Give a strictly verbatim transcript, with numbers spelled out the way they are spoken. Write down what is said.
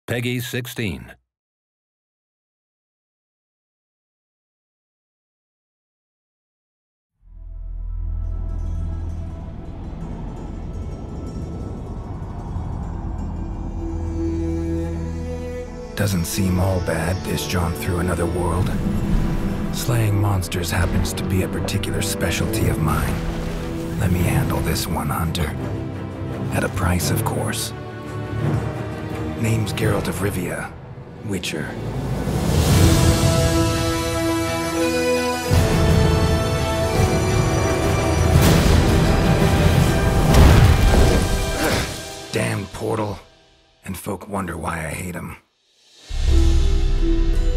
Peggy sixteen. Doesn't seem all bad, this jaunt through another world. Slaying monsters happens to be a particular specialty of mine. Let me handle this one, Hunter. At a price, of course. Name's Geralt of Rivia, Witcher. Damn portal. And folk wonder why I hate him.